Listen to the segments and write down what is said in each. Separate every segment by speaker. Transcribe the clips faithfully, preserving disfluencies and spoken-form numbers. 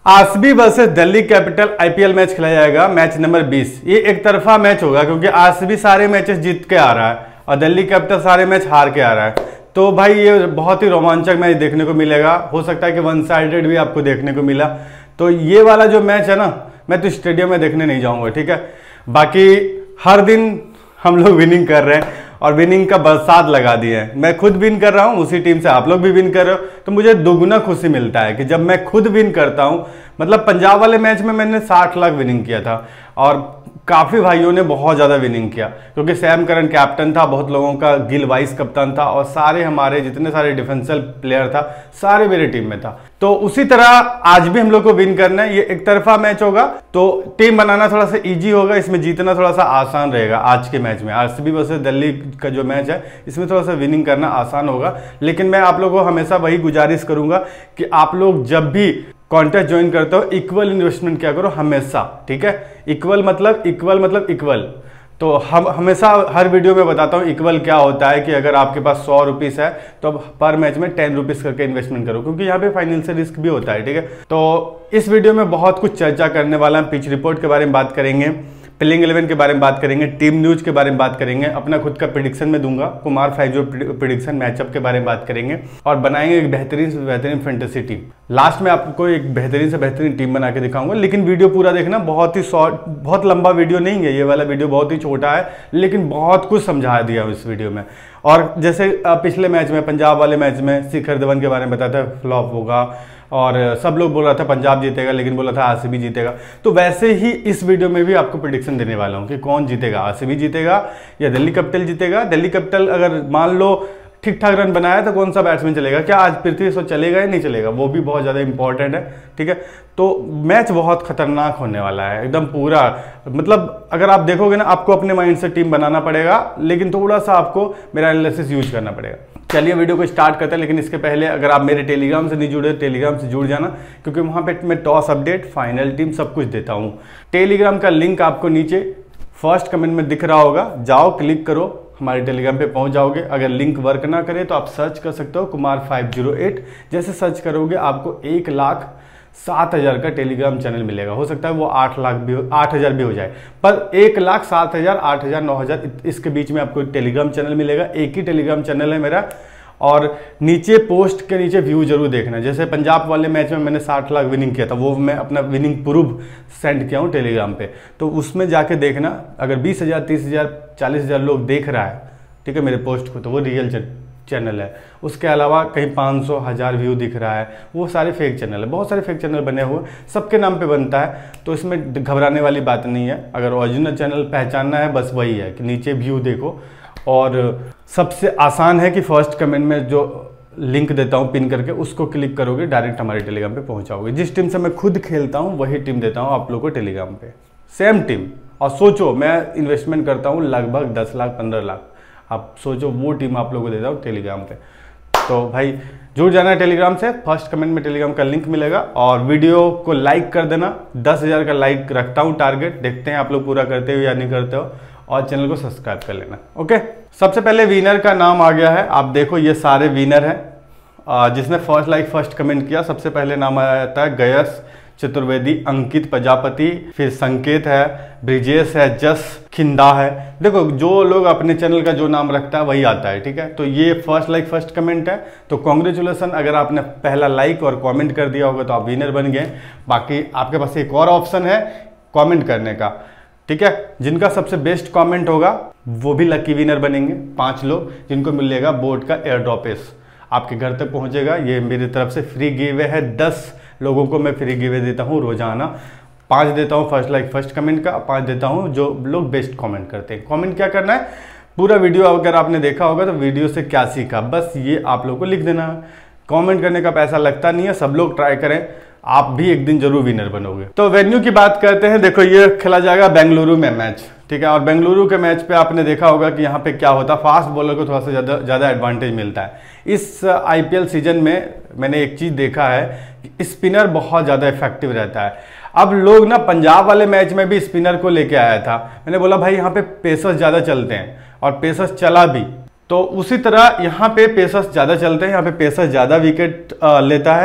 Speaker 1: RCB versus Delhi capital IPL match खेला जाएगा, match number बीस। ये एक तरफा मैच होगा क्योंकि आरसीबी सारे मैचेस जीत के आ रहा है और दिल्ली कैपिटल सारे मैच हार के आ रहा है। तो भाई ये बहुत ही रोमांचक मैच देखने को मिलेगा। हो सकता है कि वन साइडेड भी आपको देखने को मिला। तो ये वाला जो मैच है ना, मैं तो स्टेडियम में देखने नहीं जाऊंगा, ठीक है। बाकी हर दिन हम लोग विनिंग कर रहे हैं और विनिंग का बरसात लगा दिए हैं। मैं खुद विन कर रहा हूं, उसी टीम से आप लोग भी विन कर रहे हो, तो मुझे दोगुना खुशी मिलता है कि जब मैं खुद विन करता हूं। मतलब पंजाब वाले मैच में मैंने साठ लाख विनिंग किया था और काफ़ी भाइयों ने बहुत ज़्यादा विनिंग किया क्योंकि सैम करन कैप्टन था, बहुत लोगों का गिल वाइस कप्तान था और सारे हमारे जितने सारे डिफेंसिव प्लेयर था सारे मेरे टीम में था। तो उसी तरह आज भी हम लोग को विन करना है। ये एक तरफा मैच होगा तो टीम बनाना थोड़ा सा इजी होगा, इसमें जीतना थोड़ा सा आसान रहेगा। आज के मैच में आरसीबी वर्सेस दिल्ली का जो मैच है इसमें थोड़ा सा विनिंग करना आसान होगा। लेकिन मैं आप लोगों को हमेशा वही गुजारिश करूंगा कि आप लोग जब भी कॉन्टेस्ट ज्वाइन करते हो इक्वल इन्वेस्टमेंट क्या करो हमेशा, ठीक है। इक्वल मतलब इक्वल मतलब इक्वल। तो हम हमेशा हर वीडियो में बताता हूँ इक्वल क्या होता है कि अगर आपके पास सौ रुपीस है तो पर मैच में टेन रुपीस करके इन्वेस्टमेंट करो क्योंकि यहाँ पे फाइनेंशियल रिस्क भी होता है, ठीक है। तो इस वीडियो में बहुत कुछ चर्चा करने वाला है। पिच रिपोर्ट के बारे में बात करेंगे, प्लेइंग इलेवन के बारे में बात करेंगे, टीम न्यूज के बारे में बात करेंगे, अपना खुद का प्रेडिक्शन में दूंगा, कुमार फाइव जो प्रेडिक्शन मैचअप के बारे में बात करेंगे और बनाएंगे एक बेहतरीन से बेहतरीन फैंटेसी टीम। लास्ट में आपको एक बेहतरीन से बेहतरीन टीम बना के दिखाऊंगा। लेकिन वीडियो पूरा देखना, बहुत ही शॉर्ट, बहुत लंबा वीडियो नहीं है ये वाला वीडियो, बहुत ही छोटा है लेकिन बहुत कुछ समझा दिया इस वीडियो में। और जैसे पिछले मैच में, पंजाब वाले मैच में शिखर धवन के बारे में बताया था फ्लॉप होगा और सब लोग बोल रहा था पंजाब जीतेगा लेकिन बोला था आरसीबी जीतेगा। तो वैसे ही इस वीडियो में भी आपको प्रेडिक्शन देने वाला हूं कि कौन जीतेगा, आरसीबी जीतेगा या दिल्ली कैपिटल जीतेगा। दिल्ली कैपिटल अगर मान लो ठीक ठाक रन बनाया तो कौन सा बैट्समैन चलेगा, क्या आज पृथ्वी शॉ चलेगा या नहीं चलेगा, वो भी बहुत ज़्यादा इंपॉर्टेंट है, ठीक है। तो मैच बहुत खतरनाक होने वाला है एकदम पूरा। मतलब अगर आप देखोगे ना, आपको अपने माइंड से टीम बनाना पड़ेगा लेकिन थोड़ा सा आपको मेरा एनालिसिस यूज करना पड़ेगा। चलिए वीडियो को स्टार्ट करते हैं। लेकिन इसके पहले अगर आप मेरे टेलीग्राम से नहीं जुड़े, टेलीग्राम से जुड़ जाना क्योंकि वहाँ पे मैं टॉस अपडेट, फाइनल टीम सब कुछ देता हूँ। टेलीग्राम का लिंक आपको नीचे फर्स्ट कमेंट में दिख रहा होगा, जाओ क्लिक करो, हमारे टेलीग्राम पे पहुंच जाओगे। अगर लिंक वर्क ना करे तो आप सर्च कर सकते हो कुमार फाइव जीरो एट। जैसे सर्च करोगे आपको एक लाख सात हजार का टेलीग्राम चैनल मिलेगा। हो सकता है वो आठ लाख भी आठ हजार भी हो जाए, पर एक लाख सात हजार आठ हजार नौ हजार इसके बीच में आपको टेलीग्राम चैनल मिलेगा। एक ही टेलीग्राम चैनल है मेरा। और नीचे पोस्ट के नीचे व्यू जरूर देखना। जैसे पंजाब वाले मैच में मैंने साठ लाख विनिंग किया था, वो मैं अपना विनिंग प्रूफ सेंड किया हूँ टेलीग्राम पे, तो उसमें जाके देखना। अगर बीस हजार तीस हजार चालीस हजार लोग देख रहा है, ठीक है, मेरे पोस्ट को, तो वो रियल चैनल है। उसके अलावा कहीं पाँच सौ हजार व्यू दिख रहा है, वो सारे फेक चैनल है। बहुत सारे फेक चैनल बने हुए, सबके नाम पे बनता है, तो इसमें घबराने वाली बात नहीं है। अगर ओरिजिनल चैनल पहचानना है बस वही है कि नीचे व्यू देखो। और सबसे आसान है कि फर्स्ट कमेंट में जो लिंक देता हूं पिन करके उसको क्लिक करोगे, डायरेक्ट हमारे टेलीग्राम पे पहुंच जाओगे। जिस टीम से मैं खुद खेलता हूं वही टीम देता हूं आप लोग को टेलीग्राम पे, सेम टीम। और सोचो मैं इन्वेस्टमेंट करता हूं लगभग दस लाख पंद्रह लाख, आप सोचो वो टीम आप लोगों को देता हूँ टेलीग्राम पे। तो भाई जुड़ जाना है टेलीग्राम से, फर्स्ट कमेंट में टेलीग्राम का लिंक मिलेगा। और वीडियो को लाइक कर देना, दस हजार का लाइक रखता हूँ टारगेट, देखते हैं आप लोग पूरा करते हो या नहीं करते हो। और चैनल को सब्सक्राइब कर लेना, ओके। सबसे पहले विनर का नाम आ गया है, आप देखो ये सारे विनर हैं। जिसने फर्स्ट लाइक फर्स्ट कमेंट किया सबसे पहले नाम आता है गयस चतुर्वेदी, अंकित प्रजापति, फिर संकेत है, ब्रिजेश है, जस खिंदा है। देखो जो लोग अपने चैनल का जो नाम रखता है वही आता है, ठीक है। तो ये फर्स्ट लाइक फर्स्ट कमेंट है, तो कॉन्ग्रेचुलेसन। अगर आपने पहला लाइक और कमेंट कर दिया होगा तो आप विनर बन गए। बाकी आपके पास एक और ऑप्शन है कमेंट करने का, ठीक है। जिनका सबसे बेस्ट कमेंट होगा वो भी लकी विनर बनेंगे। पांच लोग जिनको मिलेगा बोर्ड का एयर ड्रॉपेस आपके घर तक पहुंचेगा। ये मेरी तरफ से फ्री गिवे है, दस लोगों को मैं फ्री गिवे देता हूं रोजाना। पांच देता हूं फर्स्ट लाइक फर्स्ट कमेंट का, पांच देता हूं जो लोग बेस्ट कमेंट करते हैं। कमेंट क्या करना है, पूरा वीडियो अगर आपने देखा होगा तो वीडियो से क्या सीखा बस ये आप लोग को लिख देना है। कमेंट करने का पैसा लगता नहीं है, सब लोग ट्राई करें, आप भी एक दिन जरूर विनर बनोगे। तो वेन्यू की बात करते हैं। देखो ये खेला जाएगा बेंगलुरु में मैच, ठीक है। और बेंगलुरु के मैच पे आपने देखा होगा कि यहाँ पे क्या होता है, फास्ट बॉलर को थोड़ा सा ज़्यादा ज़्यादा एडवांटेज मिलता है। इस आईपीएल सीजन में मैंने एक चीज़ देखा है कि स्पिनर बहुत ज़्यादा इफेक्टिव रहता है। अब लोग ना पंजाब वाले मैच में भी स्पिनर को लेके आया था, मैंने बोला भाई यहाँ पे पेसर्स ज़्यादा चलते हैं और पेसर्स चला भी। तो उसी तरह यहाँ पे पेसर्स ज़्यादा चलते हैं, यहाँ पे पेसर्स ज़्यादा विकेट लेता है।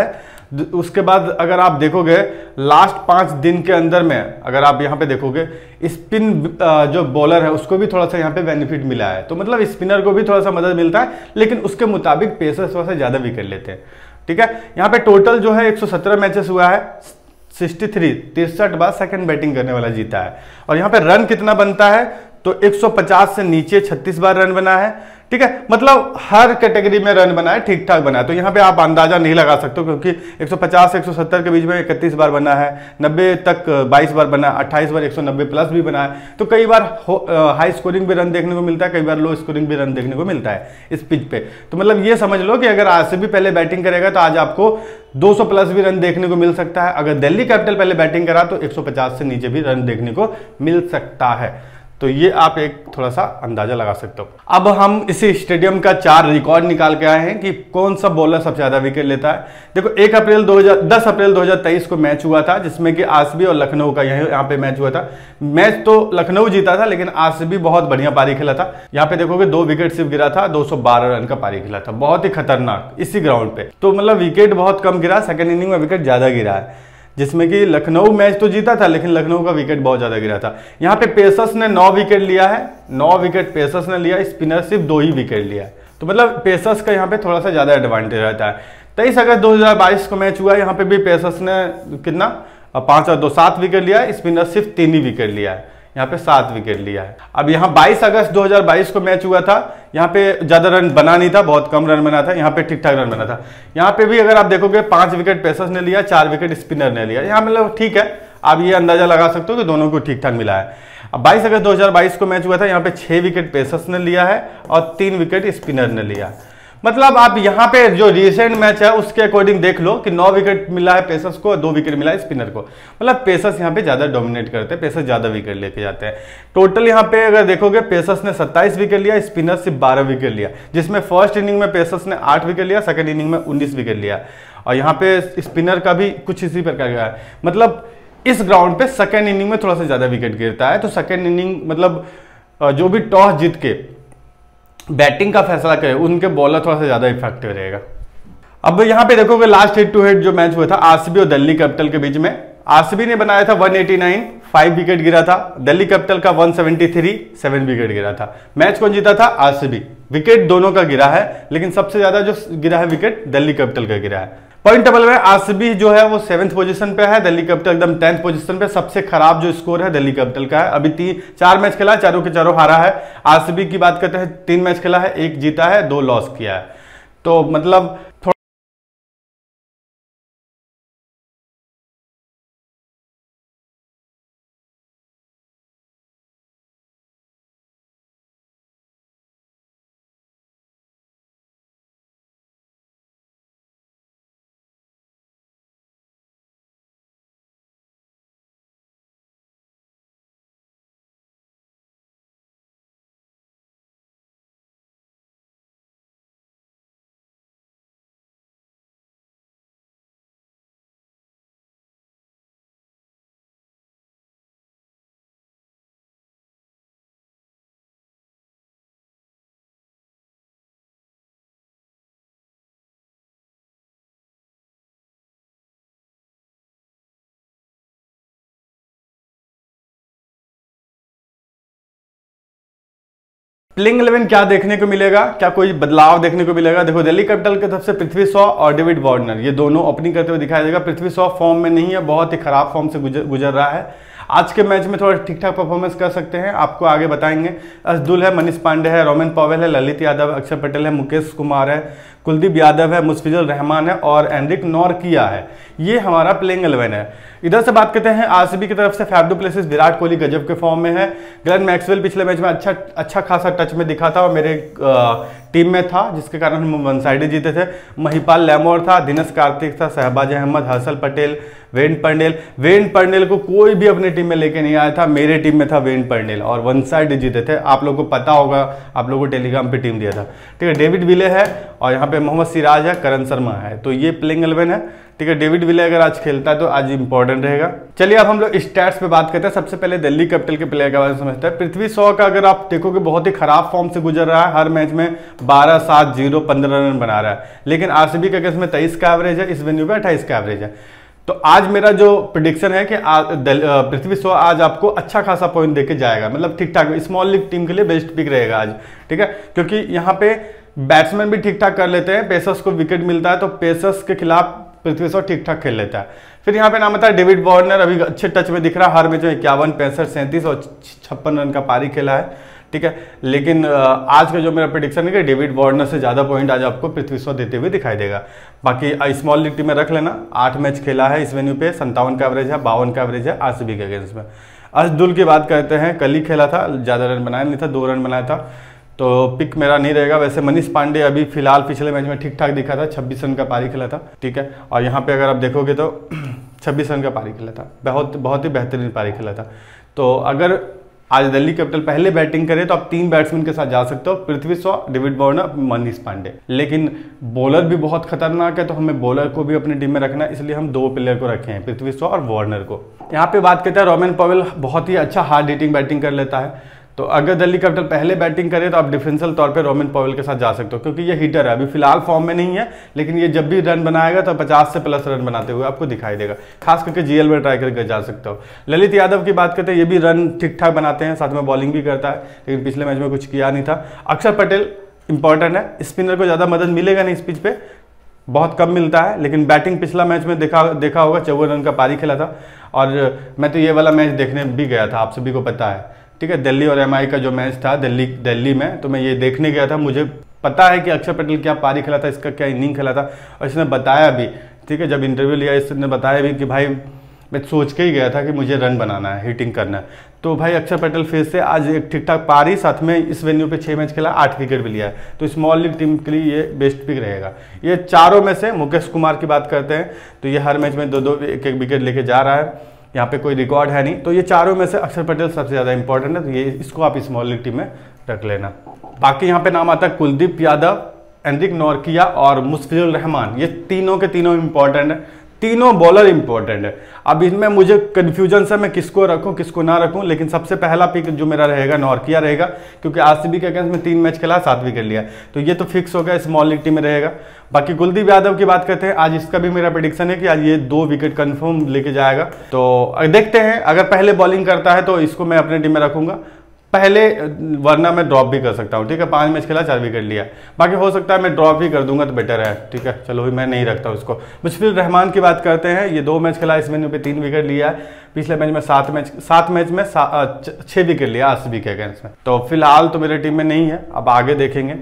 Speaker 1: उसके बाद अगर आप देखोगे लास्ट पाँच दिन के अंदर में, अगर आप यहाँ पे देखोगे स्पिन जो बॉलर है उसको भी थोड़ा सा यहाँ पे बेनिफिट मिला है। तो मतलब स्पिनर को भी थोड़ा सा मदद मिलता है, लेकिन उसके मुताबिक पेसर थोड़ा सा ज़्यादा विकेट लेते हैं। ठीक है, यहाँ पे टोटल जो है एक सौ सत्रह मैचेस हुआ है, तिरसठ तिरसठ बार सेकंड बैटिंग करने वाला जीता है। और यहाँ पे रन कितना बनता है तो एक सौ पचास से नीचे छत्तीस बार रन बना है। ठीक है, मतलब हर कैटेगरी में रन बना है, ठीक ठाक बना है। तो यहाँ पे आप अंदाजा नहीं लगा सकते हो, क्योंकि एक सौ पचास से एक सौ सत्तर के बीच में इकतीस बार बना है, नब्बे तक बाईस बार बना है, अट्ठाईस बार एक सौ नब्बे प्लस भी बना है। तो कई बार हाई स्कोरिंग भी रन देखने को मिलता है, कई बार लो स्कोरिंग भी रन देखने को मिलता है इस पिच पे। तो मतलब ये समझ लो कि अगर आरसीबी पहले बैटिंग करेगा तो आज आपको दो सौ प्लस भी रन देखने को मिल सकता है। अगर दिल्ली कैपिटल पहले बैटिंग करा तो एक सौ पचास से नीचे भी रन देखने को मिल सकता है। तो ये आप एक थोड़ा सा अंदाजा लगा सकते हो। अब हम इसी स्टेडियम का चार रिकॉर्ड निकाल के आए हैं कि कौन सा बॉलर सबसे ज्यादा विकेट लेता है। देखो एक अप्रैल दो हज़ार दस अप्रैल दो हज़ार तेईस को मैच हुआ था, जिसमें कि आरसीबी और लखनऊ का यहीं यहाँ पे मैच हुआ था। मैच तो लखनऊ जीता था, लेकिन आरसीबी बहुत बढ़िया पारी खेला था। यहाँ पे देखोगे दो विकेट सिर्फ गिरा था, दो सौ बारह रन का पारी खेला था, बहुत ही खतरनाक इसी ग्राउंड पे। तो मतलब विकेट बहुत कम गिरा, सेकेंड इनिंग में विकेट ज्यादा गिरा है, जिसमें कि लखनऊ मैच तो जीता था, लेकिन लखनऊ का विकेट बहुत ज्यादा गिरा था। यहाँ पे पेसर्स ने नौ विकेट लिया है, नौ विकेट पेसर्स ने लिया, स्पिनर सिर्फ दो ही विकेट लिया है। तो मतलब पेसर्स का यहाँ पे थोड़ा सा ज्यादा एडवांटेज रहता है। तेईस अगस्त दो हजार बाईस को मैच हुआ, यहाँ पे भी पेसर्स ने कितना पांच और दो सात विकेट लिया है, स्पिनर सिर्फ तीन ही विकेट लिया है, यहाँ पे सात विकेट लिया है। अब यहाँ बाईस अगस्त दो हज़ार बाईस को मैच हुआ था, यहाँ पे ज्यादा रन बना नहीं था, बहुत कम रन बना था, यहाँ पे ठीक ठाक रन बना था। यहाँ पे भी अगर आप देखोगे पांच विकेट पेसर्स ने लिया, चार विकेट स्पिनर ने लिया। यहाँ मतलब ठीक है, आप ये अंदाजा लगा सकते हो कि दोनों को ठीक ठाक मिला है। अब बाईस अगस्त दो हज़ार बाईस को मैच हुआ था, यहाँ पे छह विकेट पेसर्स ने लिया है और तीन विकेट स्पिनर ने लिया। मतलब आप यहाँ पे जो रिसेंट मैच है उसके अकॉर्डिंग देख लो कि नौ विकेट मिला है पेसर्स को, दो विकेट मिला है स्पिनर को। मतलब पेसर्स यहाँ पे ज्यादा डोमिनेट करते हैं, पेसर्स ज्यादा विकेट लेके जाते हैं। टोटल यहाँ पे अगर देखोगे पेसर्स ने सत्ताईस विकेट लिया, स्पिनर सिर्फ बारह विकेट लिया, जिसमें फर्स्ट इनिंग में पेसर्स ने आठ विकेट लिया, सेकंड इनिंग में उन्नीस विकेट लिया। और यहाँ पे स्पिनर का भी कुछ इसी प्रकार का है। मतलब इस ग्राउंड पे सेकेंड इनिंग में थोड़ा सा ज्यादा विकेट गिरता है। तो सेकेंड इनिंग मतलब जो भी टॉस जीत के बैटिंग का फैसला करे उनके बॉलर थोड़ा सा ज्यादा इफेक्टिव रहेगा। अब यहाँ पे देखोगे लास्ट हेड टू हेड जो मैच हुआ था आरसीबी और दिल्ली कैपिटल के बीच में, आरसीबी ने बनाया था एक सौ नवासी, फाइव विकेट गिरा था। दिल्ली कैपिटल का एक सौ तिहत्तर, सेवन विकेट गिरा था। मैच कौन जीता था? आरसीबी। विकेट दोनों का गिरा है, लेकिन सबसे ज्यादा जो गिरा है विकेट दिल्ली कैपिटल का गिरा है। पॉइंट टेबल में आरसीबी जो है वो सेवेंथ पोजीशन पे है, दिल्ली कैपिटल एकदम टेंथ पोजीशन पे। सबसे खराब जो स्कोर है दिल्ली कैपिटल का है। अभी तीन चार मैच खेला है, चारों के चारों हारा है। आरसीबी की बात करते हैं, तीन मैच खेला है, एक जीता है, दो लॉस किया है। तो मतलब प्लेइंग इलेवन क्या देखने को मिलेगा, क्या कोई बदलाव देखने को मिलेगा? देखो दिल्ली कैपिटल की तरफ से पृथ्वी शॉ और डेविड वार्नर, ये दोनों ओपनिंग करते हुए दिखाई देगा। पृथ्वी शॉ फॉर्म में नहीं है, बहुत ही खराब फॉर्म से गुजर गुजर रहा है। आज के मैच में थोड़ा ठीक ठाक परफॉर्मेंस कर सकते हैं, आपको आगे बताएंगे। अजदुल है, मनीष पांडे है, रोमन पॉवेल है, ललित यादव, अक्षर पटेल है, मुकेश कुमार है, कुलदीप यादव है, मुस्फिजुर रहमान है और एंड्रिक नॉर्किया है। ये हमारा प्लेइंग इलेवन है। इधर से बात करते हैं आरसीबी की तरफ से, Faf du Plessis, Virat Kohli गजब के फॉर्म में है। ग्लेन मैक्सवेल पिछले मैच में अच्छा अच्छा खासा टच में दिखा था और मेरे टीम में था, जिसके कारण हम वन साइडेड जीते थे। महिपाल लैमोर था, दिनेश कार्तिक था, Shahbaz Ahmed, Harshal Patel, Wayne Parnell. Wayne Parnell को कोई भी अपने टीम में लेके नहीं आया था, मेरे टीम में था वेन पर्नेल और वन साइड जीते थे। आप लोगों को पता होगा, आप लोगों को टेलीग्राम पे टीम दिया था। ठीक है, डेविड विले है और यहाँ पे मोहम्मद सिराज है, करण शर्मा है। तो ये प्लेइंग इलेवन है। ठीक है, डेविड विले अगर आज खेलता है तो आज इंपॉर्टेंट रहेगा। चलिए अब हम लोग स्टैट्स पे बात करते हैं। सबसे पहले दिल्ली कैपिटल के प्लेयर के बारे में समझते हैं। पृथ्वी शॉ का अगर आप देखोगे बहुत ही खराब फॉर्म से गुजर रहा है, हर मैच में बारह सात जीरो पंद्रह रन बना रहा है, लेकिन आरसीबी के केस में तेईस का एवरेज है, इस वेन्यू पे अट्ठाईस का एवरेज है। तो आज मेरा जो प्रिडिक्शन है कि पृथ्वी शॉ आज आपको अच्छा खासा पॉइंट देके जाएगा, मतलब ठीक ठाक स्मॉल लीग टीम के लिए बेस्ट पिक रहेगा आज, ठीक है, क्योंकि यहाँ पे बैट्समैन भी ठीक ठाक कर लेते हैं, पेसर्स को विकेट मिलता है, तो पेसर्स के खिलाफ पृथ्वी शॉ ठीक ठाक खेल लेता है। फिर यहाँ पे नाम आता है डेविड वार्नर, अभी अच्छे टच में दिख रहा है, हर मैच में इक्यावन पैंसठ सैंतीस और छप्पन रन का पारी खेला है, ठीक है। लेकिन आज का जो मेरा प्रेडिक्शन है कि डेविड वार्नर से ज्यादा पॉइंट आज आपको पृथ्वी शॉ देते हुए दिखाई देगा। बाकी स्मॉल लीग टीम में रख लेना, आठ मैच खेला है इस वेन्यू पे, संतावन का एवरेज है, बावन का एवरेज है आरसीबी के अगेंस्ट में। अर्शदुल की बात करते हैं, कल ही खेला था, ज्यादा रन बनाया नहीं था, दो रन बनाया था, तो पिक मेरा नहीं रहेगा। वैसे मनीष पांडे अभी फिलहाल पिछले मैच में ठीक ठाक दिखा था, छब्बीस रन का पारी खेला था, ठीक है। और यहाँ पे अगर आप देखोगे तो छब्बीस रन का पारी खेला था, बहुत बहुत ही बेहतरीन पारी खेला था। तो अगर आज दिल्ली कैपिटल पहले बैटिंग करे तो आप तीन बैट्समैन के साथ जा सकते हो, पृथ्वी शॉ, डेविड वार्नर, मनीष पांडे। लेकिन बॉलर भी बहुत खतरनाक है, तो हमें बॉलर को भी अपनी टीम में रखना है, इसलिए हम दो प्लेयर को रखे हैं, पृथ्वी शॉ और वार्नर को। यहाँ पे बात करते हैं रोमेन पॉवेल, बहुत ही अच्छा हार्ड हिटिंग बैटिंग कर लेता है, तो अगर दिल्ली कैपिटल पहले बैटिंग करे तो आप डिफरेंशियल तौर पे रोमेन पॉवेल के साथ जा सकते हो, क्योंकि ये हिटर है, अभी फिलहाल फॉर्म में नहीं है, लेकिन ये जब भी रन बनाएगा तो पचास से प्लस रन बनाते हुए आपको दिखाई देगा, खास करके जीएल में ट्राई करके जा सकते हो। ललित यादव की बात करते हैं, ये भी रन ठीक ठाक बनाते हैं, साथ में बॉलिंग भी करता है, लेकिन पिछले मैच में कुछ किया नहीं था। अक्षर पटेल इंपॉर्टेंट है, स्पिनर को ज्यादा मदद मिलेगा नहीं इस पिच पे, बहुत कम मिलता है, लेकिन बैटिंग पिछला मैच में देखा देखा होगा, चौवन रन का पारी खेला था, और मैं तो ये वाला मैच देखने भी गया था, आप सभी को पता है, ठीक है। दिल्ली और एमआई का जो मैच था दिल्ली दिल्ली में, तो मैं ये देखने गया था, मुझे पता है कि अक्षर पटेल क्या पारी खेला था, इसका क्या इनिंग खेला था, और इसने बताया भी, ठीक है, जब इंटरव्यू लिया इसने बताया भी कि भाई मैं सोच के ही गया था कि मुझे रन बनाना है, हिटिंग करना है। तो भाई अक्षर पटेल फिर से आज एक ठीक ठाक पारी, साथ में इस वेन्यू पे छह मैच खेला, आठ विकेट भी लिया है, तो स्मॉल लीग टीम के लिए ये बेस्ट पिक रहेगा। ये चारों में से मुकेश कुमार की बात करते हैं, तो ये हर मैच में दो दो एक एक विकेट लेके जा रहा है, यहाँ पे कोई रिकॉर्ड है नहीं, तो ये चारों में से अक्षर पटेल सबसे ज्यादा इंपॉर्टेंट है, तो ये इसको आप स्मॉल लीग टीम में रख लेना। बाकी यहाँ पे नाम आता है कुलदीप यादव, एंड्रिक नॉर्किया और मुशफिकुर रहमान, ये तीनों के तीनों इंपॉर्टेंट है, तीनों बॉलर इंपॉर्टेंट है। अब इसमें मुझे कंफ्यूजन से मैं किसको रखूं किसको ना रखूं, लेकिन सबसे पहला पिक जो मेरा रहेगा नॉर्किया रहेगा, क्योंकि आरसीबी के अगेंस्ट में तीन मैच खेला, सात विकेट लिया, तो ये तो फिक्स हो गया, स्मॉल लीग टीम में रहेगा। बाकी कुलदीप यादव की बात करते हैं, आज इसका भी मेरा प्रेडिक्शन है कि आज ये दो विकेट कंफर्म लेके जाएगा, तो देखते हैं, अगर पहले बॉलिंग करता है तो इसको मैं अपने टीम में रखूंगा पहले, वरना मैं ड्रॉप भी कर सकता हूँ, ठीक है। पांच मैच खेला, चार विकेट लिया, बाकी हो सकता है मैं ड्रॉप ही कर दूंगा तो बेटर है, ठीक है। चलो मैं नहीं रखता उसको। मुशफिकुर रहमान की बात करते हैं, ये दो मैच खेला, इस वेन्यू पे तीन विकेट लिया है, पिछले मैच में सात मैच सात मैच में छह विकेट लिया आरसीबी के अगेंस्ट में, तो फिलहाल तो मेरे टीम में नहीं है, अब आगे देखेंगे।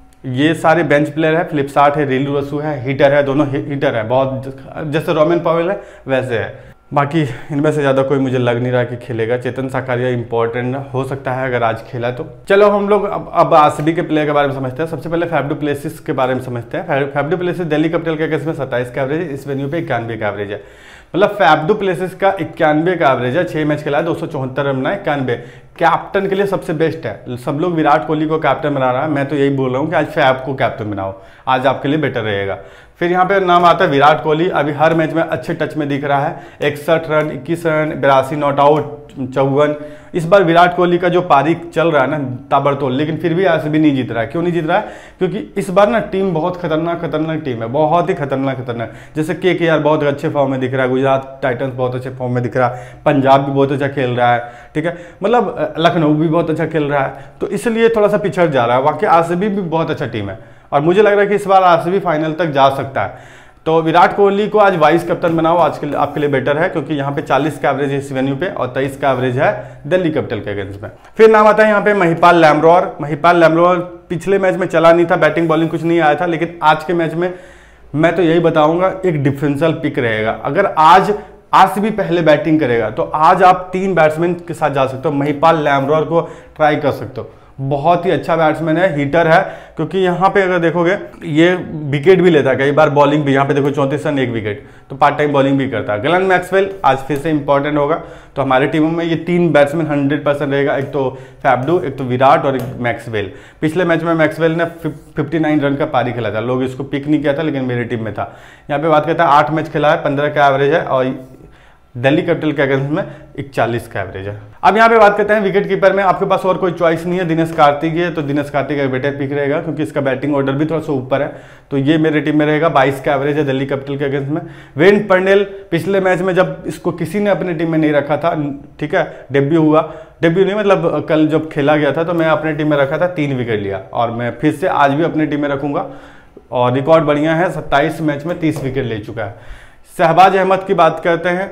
Speaker 1: ये सारे बेंच प्लेयर है, फ्लिपसार्ट है, रिलू रसू है, हिटर है, दोनों हिटर है, बहुत जैसे रोमेन पॉवेल है वैसे है। बाकी इनमें से ज़्यादा कोई मुझे लग नहीं रहा कि खेलेगा। चेतन साकारिया इंपॉर्टेंट हो सकता है अगर आज खेला तो। चलो हम लोग अब अब आरसीबी के प्लेयर के बारे में समझते हैं। सबसे पहले फैफ डू प्लेसिस के बारे में समझते हैं। Faf du Plessis Delhi capital के केस में सत्ताईस का एवरेज है, इस वेन्यू पे इक्यानवे का एवरेज है, मतलब फैफ डू प्लेसिस का इक्यानवे का एवरेज है, छह मैच खेला है, दो सौ चौहत्तर रन बनाए, इक्यानवे। कैप्टन के लिए सबसे बेस्ट है, सब लोग विराट कोहली को कैप्टन बना रहा है, मैं तो यही बोल रहा हूँ कि आज फैफ को कैप्टन बनाओ, आज आपके लिए बेटर रहेगा। फिर यहाँ पे नाम आता है विराट कोहली, अभी हर मैच में अच्छे टच में दिख रहा है, इकसठ रन, इक्कीस रन, बिरासी नॉट आउट, चौवन। इस बार विराट कोहली का जो पारी चल रहा है ना ताबड़तोड़, लेकिन फिर भी आरसीबी नहीं जीत रहा है। क्यों नहीं जीत रहा है? क्योंकि इस बार ना टीम बहुत खतरनाक खतरनाक टीम है, बहुत ही खतरनाक खतरनाक। जैसे के के आर बहुत अच्छे फॉर्म में दिख रहा है, गुजरात टाइटंस बहुत अच्छे फॉर्म में दिख रहा है, पंजाब भी बहुत अच्छा खेल रहा है, ठीक है, मतलब लखनऊ भी बहुत अच्छा खेल रहा है, तो इसलिए थोड़ा सा पिछड़ जा रहा है। वाकई आरसीबी भी बहुत अच्छा टीम है और मुझे लग रहा है कि इस बार आरसीबी फाइनल तक जा सकता है। तो विराट कोहली को आज वाइस कैप्टन बनाओ, आज के लिए आपके लिए बेटर है, क्योंकि यहाँ पे चालीस का एवरेज है इस वेन्यू पे और तेईस का एवरेज है दिल्ली कैपिटल के अगेंस्ट में। फिर नाम आता है यहाँ पे महिपाल लैम्ब्रोर। महिपाल लैम्ब्रोर पिछले मैच में चला नहीं था, बैटिंग बॉलिंग कुछ नहीं आया था, लेकिन आज के मैच में मैं तो यही बताऊंगा एक डिफरेंशियल पिक रहेगा। अगर आज आरसीबी पहले बैटिंग करेगा तो आज आप तीन बैट्समैन के साथ जा सकते हो, महिपाल लैम्ब्रोर को ट्राई कर सकते हो। बहुत ही अच्छा बैट्समैन है, हीटर है, क्योंकि यहाँ पे अगर देखोगे ये विकेट भी लेता है, कई बार बॉलिंग भी, यहाँ पे देखो चौंतीस रन एक विकेट, तो पार्ट टाइम बॉलिंग भी करता है। ग्लेन मैक्सवेल आज फिर से इंपॉर्टेंट होगा, तो हमारे टीमों में ये तीन बैट्समैन हंड्रेड परसेंट रहेगा, एक तो फैफ डू, एक तो विराट और एक मैक्सवेल। पिछले मैच में मैक्सवेल ने फिफ्टी नाइन रन का पारी खेला था, लोग इसको पिक नहीं किया था, लेकिन मेरी टीम में था। यहाँ पे बात करता है आठ मैच खेला है, पंद्रह का एवरेज है और दिल्ली कैपिटल के अगेंस्ट में इकतालीस का एवरेज है। अब यहाँ पे बात करते हैं विकेट कीपर में। आपके पास और कोई चॉइस नहीं है, दिनेश कार्तिक है, तो दिनेश कार्तिक का बेटर पिक रहेगा क्योंकि इसका बैटिंग ऑर्डर भी थोड़ा सा ऊपर है, तो ये मेरे टीम में रहेगा। बाईस का एवरेज है दिल्ली कैपिटल के अगेंस्ट में। वेन पर्नेल पिछले मैच में जब इसको किसी ने अपनी टीम में नहीं रखा था, ठीक है, डेब्यू हुआ, डेब्यू नहीं मतलब कल जब खेला गया था तो मैं अपनी टीम में रखा था, तीन विकेट लिया, और मैं फिर से आज भी अपनी टीम में रखूंगा और रिकॉर्ड बढ़िया है, सत्ताईस मैच में तीस विकेट ले चुका है। शहबाज अहमद की बात करते हैं,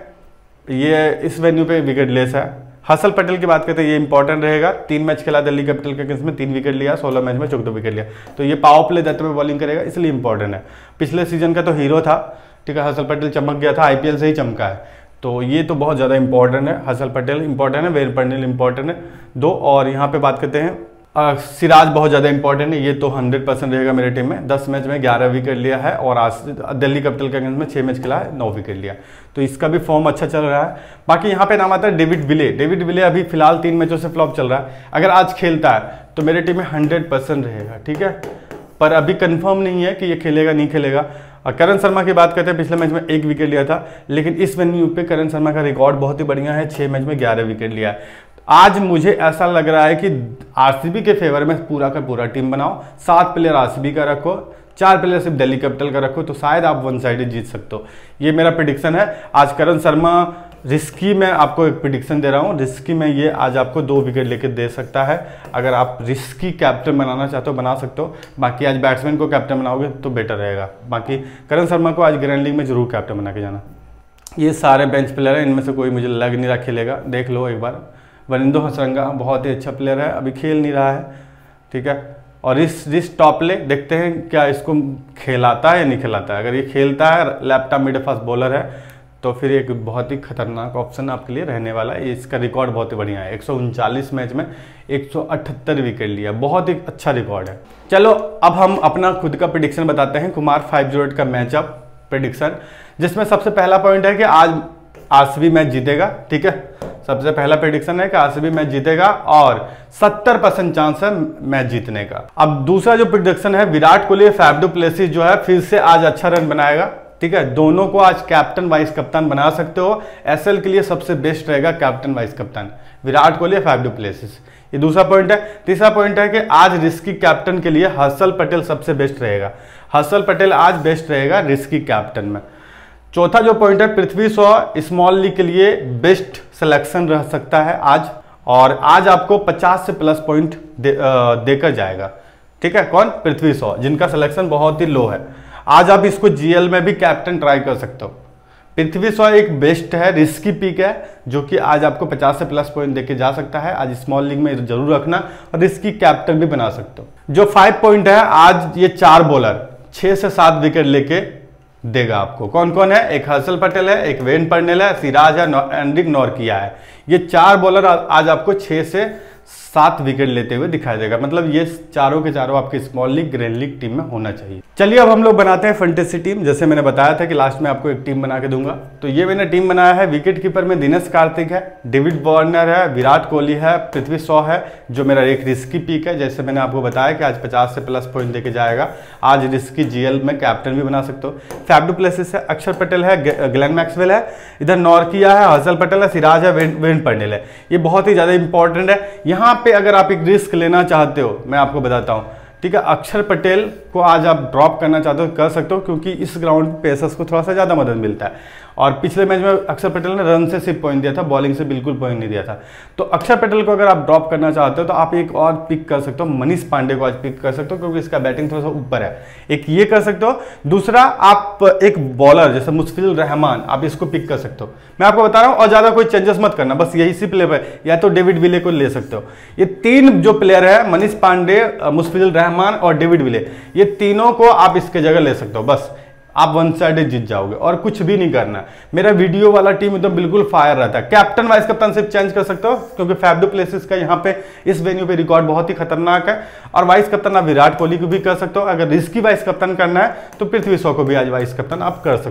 Speaker 1: ये इस वेन्यू पे विकेट लेस है। हसल पटेल की बात करते हैं, ये इंपॉर्टेंट रहेगा, तीन मैच खेला दिल्ली कैपिटल के अगेंस्ट में, तीन विकेट लिया, सोलह मैच में चौदह विकेट लिया, तो ये पावर प्ले देते हुए बॉलिंग करेगा, इसलिए इंपॉर्टेंट है। पिछले सीजन का तो हीरो था, ठीक है, हसल पटेल चमक गया था, आईपीएल से ही चमका है, तो ये तो बहुत ज़्यादा इंपॉर्टेंट है। हसल पटेल इंपॉर्टेंट है, वेन पर्नेल इंपॉर्टेंट है दो, और यहाँ पे बात करते हैं आ, सिराज बहुत ज़्यादा इंपॉर्टेंट है, ये तो हंड्रेड परसेंट रहेगा मेरे टीम में। दस मैच में ग्यारह विकेट लिया है और आज दिल्ली कैपिटल के अगेंस्ट में छः मैच खेला है, नौ विकेट लिया, तो इसका भी फॉर्म अच्छा चल रहा है। बाकी यहाँ पे नाम आता है डेविड विले। डेविड विले अभी फिलहाल तीन मैचों से फ्लॉप चल रहा है, अगर आज खेलता है तो मेरे टीम में हंड्रेड परसेंट रहेगा, ठीक है, पर अभी कन्फर्म नहीं है कि ये खेलेगा नहीं खेलेगा। और करण शर्मा की बात करते हैं, पिछले मैच में एक विकेट लिया था, लेकिन इस वेन्यू पे करण शर्मा का रिकॉर्ड बहुत ही बढ़िया है, छः मैच में ग्यारह विकेट लिया है। आज मुझे ऐसा लग रहा है कि आरसीबी के फेवर में पूरा का पूरा टीम बनाओ, सात प्लेयर आरसीबी का रखो, चार प्लेयर सिर्फ दिल्ली कैपिटल का रखो, तो शायद आप वन साइडेड जीत सकते हो। ये मेरा प्रेडिक्शन है। आज करण शर्मा रिस्की में आपको एक प्रेडिक्शन दे रहा हूँ, रिस्की में ये आज आपको दो विकेट लेके दे सकता है। अगर आप रिस्की कैप्टन बनाना चाहते हो बना सकते हो, बाकी आज बैट्समैन को कैप्टन बनाओगे तो बेटर रहेगा। बाकी करण शर्मा को आज ग्रैंड लीग में जरूर कैप्टन बना के जाना। ये सारे बेंच प्लेयर हैं, इनमें से कोई मुझे लग नहीं रहा खेलेगा, देख लो एक बार। वरिंदो हसरंगा बहुत ही अच्छा प्लेयर है, अभी खेल नहीं रहा है, ठीक है, और इस इस टॉपले देखते हैं क्या इसको खेलाता है या नहीं खिलाता है। अगर ये खेलता है, लैपटॉप मिड फास्ट बॉलर है, तो फिर एक बहुत ही खतरनाक ऑप्शन आपके लिए रहने वाला है। इसका रिकॉर्ड बहुत ही बढ़िया है, एक सौ उनचालीस मैच में एक सौ अठहत्तर विकेट लिया, बहुत ही अच्छा रिकॉर्ड है। चलो अब हम अपना खुद का प्रेडिक्शन बताते हैं, कुमार फाइव जीरो एट का मैचअप प्रेडिक्शन, जिसमें सबसे पहला पॉइंट है कि आज आरसीबी मैच जीतेगा, ठीक है, सबसे पहला प्रेडिक्शन है कि आरसीबी मैच जीतेगा और सत्तर परसेंट चांस है मैच जीतने का। अब दूसरा जो प्रेडिक्शन है, Virat Kohli Faf du Plessis जो है फिर से आज अच्छा रन बनाएगा, ठीक है, दोनों को आज कैप्टन वाइस कप्तान बना सकते हो। एसएल के लिए सबसे बेस्ट रहेगा कैप्टन वाइस कप्तान, Virat Kohli Faf du Plessis, ये दूसरा पॉइंट है। तीसरा पॉइंट है कि आज रिस्की कैप्टन के लिए हर्षल पटेल सबसे बेस्ट रहेगा, हर्षल पटेल आज बेस्ट रहेगा रिस्की कैप्टन में। चौथा जो पॉइंट है, पृथ्वी शॉ स्मॉल लीग के लिए बेस्ट सिलेक्शन रह सकता है आज, और आज आपको पचास से प्लस पॉइंट दे, देकर जाएगा, ठीक है, कौन? पृथ्वी शॉ, जिनका सिलेक्शन बहुत ही लो है। आज आप इसको जीएल में भी कैप्टन ट्राई कर सकते हो। पृथ्वी शॉ एक बेस्ट है, रिस्की पिक है, जो कि आज आपको पचास से प्लस पॉइंट देके जा सकता है। आज स्मॉल लीग में जरूर रखना और रिस्की कैप्टन भी बना सकते हो। जो फाइव पॉइंट है, आज ये चार बॉलर छह से सात विकेट लेके देगा आपको। कौन कौन है? एक हर्षल पटेल है, एक वेन पर्नेल है, सिराज है, एंड्रिक नॉर्किया है। ये चार बॉलर आज आपको छह से सात विकेट लेते हुए दिखाई देगा, मतलब ये चारों के चारों आपके small league grand league team में होना चाहिए। चलिए अब हम लोग बनाते हैं फैंटेसी टीम। जैसे मैंने बताया था कि लास्ट में आपको एक टीम बना के दूंगा, तो ये मैंने टीम बनाया है। विकेट कीपर में दिनेश कार्तिक है, डेविड वार्नर है, विराट कोहली है, पृथ्वी शॉ है, जो मेरा एक रिस्की पिक है। जैसे मैंने आपको बताया कि आज पचास से प्लस पॉइंट देके जाएगा, आज रिस्की जीएल में कैप्टन भी बना सकते हो। फैफ डू प्लेसिस है, अक्षर पटेल है, ग्लेन मैक्सवेल है, इधर नॉर्किया है, हर्षल पटेल है, सिराज है, वेन पर्नेल है। ये बहुत ही ज्यादा इंपॉर्टेंट है। यहाँ पे अगर आप एक रिस्क लेना चाहते हो, मैं आपको बताता हूं, ठीक है, अक्षर पटेल को आज आप ड्रॉप करना चाहते हो कर सकते हो, क्योंकि इस ग्राउंड पे पेसर्स को थोड़ा सा ज्यादा मदद मिलता है। और पिछले मैच में अक्षर पटेल ने रन से सिर्फ पॉइंट दिया था, बॉलिंग से बिल्कुल पॉइंट नहीं दिया था। तो अक्षर पटेल को अगर आप ड्रॉप करना चाहते हो तो आप एक और पिक कर सकते हो, मनीष पांडे को आज पिक कर सकते हो, क्योंकि इसका बैटिंग थोड़ा सा ऊपर है। एक ये कर सकते हो। दूसरा, आप एक बॉलर जैसे मुस्फिल रहमान, आप इसको पिक कर सकते हो। मैं आपको बता रहा हूँ, और ज्यादा कोई चेंजेस मत करना, बस यही सी प्लेयर है, या तो डेविड विले को ले सकते हो। ये तीन जो प्लेयर है, मनीष पांडे, मुस्फिल रहमान और डेविड विले, ये तीनों को आप इसके जगह ले सकते हो। बस आप वन साइडेड जीत जाओगे और कुछ भी नहीं करना। मेरा वीडियो वाला टीम एकदम बिल्कुल फायर रहता है। कैप्टन वाइस कप्तान सिर्फ चेंज कर सकते हो, क्योंकि फैफ डू प्लेसिस का यहाँ पे इस वेन्यू पे रिकॉर्ड बहुत ही खतरनाक है। और वाइस कप्तान आप विराट कोहली को भी कर सकते हो। अगर रिस्की वाइस कप्तान करना है तो पृथ्वी शॉ को भी आज वाइस कप्तान आप कर सकते हो।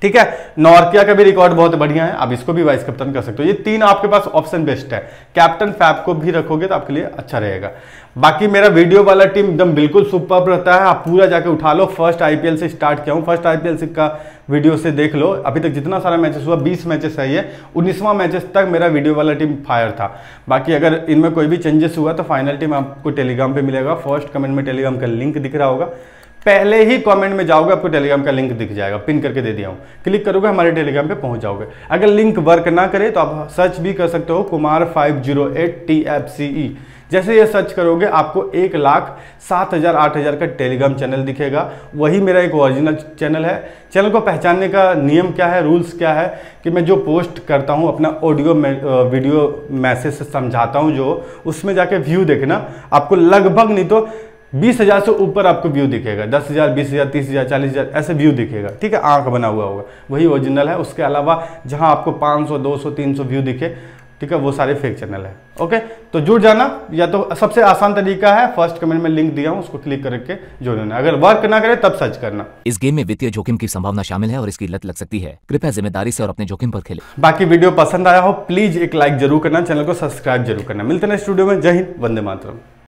Speaker 1: ठीक है। नॉर्किया का भी रिकॉर्ड बहुत बढ़िया है, आप इसको भी वाइस कैप्टन कर सकते हो। ये तीन आपके पास ऑप्शन बेस्ट है। कैप्टन फैब को भी रखोगे तो आपके लिए अच्छा रहेगा। बाकी मेरा वीडियो वाला टीम एकदम बिल्कुल सुपर रहता है, आप पूरा जाके उठा लो। फर्स्ट आईपीएल से स्टार्ट किया हूँ, फर्स्ट आईपीएल से का वीडियो से देख लो। अभी तक जितना सारा मैचेस हुआ बीस मैचेस है ये, उन्नीसवां मैचेस तक मेरा वीडियो वाला टीम फायर था। बाकी अगर इनमें कोई भी चेंजेस हुआ तो फाइनल टीम आपको टेलीग्राम पे मिलेगा। फर्स्ट कमेंट में टेलीग्राम का लिंक दिख रहा होगा, पहले ही कमेंट में जाओगे आपको टेलीग्राम का लिंक दिख जाएगा, पिन करके दे दिया हूँ। क्लिक करोगे हमारे टेलीग्राम पे पहुंच जाओगे। अगर लिंक वर्क ना करे तो आप सर्च भी कर सकते हो Kumar five zero eight T F C E. जैसे ये सर्च करोगे आपको एक लाख सात हजार आठ हजार का टेलीग्राम चैनल दिखेगा, वही मेरा एक ओरिजिनल चैनल है। चैनल को पहचानने का नियम क्या है, रूल्स क्या है कि मैं जो पोस्ट करता हूँ अपना ऑडियो वीडियो मैसेज से समझाता हूँ, जो उसमें जाके व्यू देखना आपको लगभग नहीं तो बीस हजार से ऊपर आपको व्यू दिखेगा। दस हजार बीस हजार तीस हजार चालीस हजार ऐसे व्यू दिखेगा, ठीक है। आंख बना हुआ होगा, वही ओरिजिनल है। उसके अलावा जहां आपको पाँच सौ दो सौ तीन सौ व्यू दिखे, ठीक है, वो सारे फेक चैनल है। ओके, तो जुड़ जाना। या तो सबसे आसान तरीका है, फर्स्ट कमेंट में लिंक दिया हूं, उसको क्लिक करके जुड़ जाना। अगर वर्क ना करे तब सर्च करना।
Speaker 2: इस गेम में वित्तीय जोखिम की संभावना शामिल है और इसकी लत लग सकती है। कृपया जिम्मेदारी से और अपने जोखिम पर खेलें।
Speaker 1: बाकी वीडियो पसंद आया हो प्लीज एक लाइक जरूर करना, चैनल को सब्सक्राइब जरूर करना। मिलते हैं स्टूडियो में। जय हिंद, वंदे मातरम।